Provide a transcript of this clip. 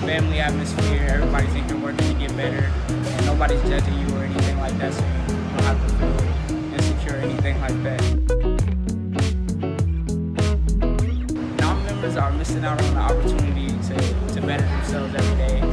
family atmosphere. Everybody's in here working to get better, and nobody's judging you or anything like that, so you don't have to feel insecure or anything like that. Non-members are missing out on the opportunity to better themselves every day.